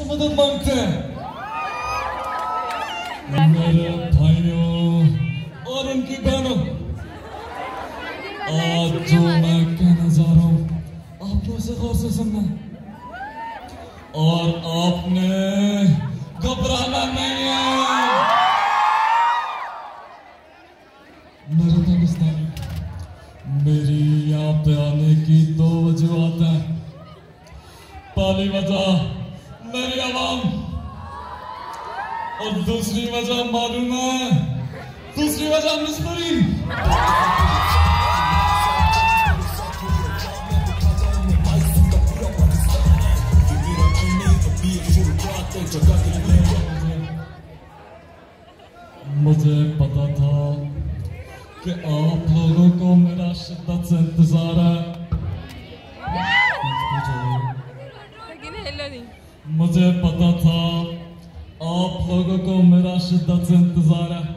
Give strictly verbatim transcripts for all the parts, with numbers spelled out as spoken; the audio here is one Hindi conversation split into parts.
मदद मांगते हैं। मेरे भाइयों और उनकी बहनों, आज जो मैं कहने जा रहा हूं आप लोग से गौर से सुनना, और आपने घबराना नहीं है। मेरे पाकिस्तान, मेरी यहाँ पे आने की दो वजूहत हैं। पहली वजह मेरी आवाम, और दूसरी वजह मालूम है, दूसरी वजह मिस्त्री। मुझे पता था कि आप लोगों को मेरा शिद्दत से इंतजार है। मुझे पता था आप लोगों को मेरा शिद्दत से इंतजार है।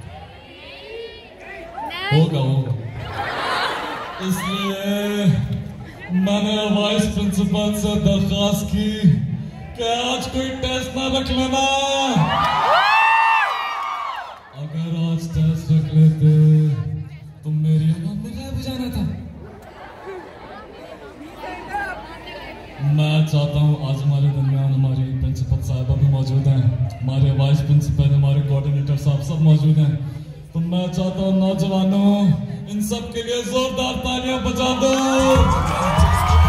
होगा होगा इसलिए मैंने वाइस प्रिंसिपल से दरख्वास्त की कि आज कोई टेस्ट ना रख लेना। अगर आज टेस्ट रख लेते तो मेरी आवाम ने गायब हो जाना था। मैं चाहता हूँ आज हमारे दरमियान हमारी प्रिंसिपल साहिबा भी मौजूद हैं, हमारे वाइस प्रिंसिपल, हमारे कोऑर्डिनेटर साहब सब मौजूद हैं। तो मैं चाहता हूँ नौजवानों, इन सब के लिए जोरदार तालियां बजा दो।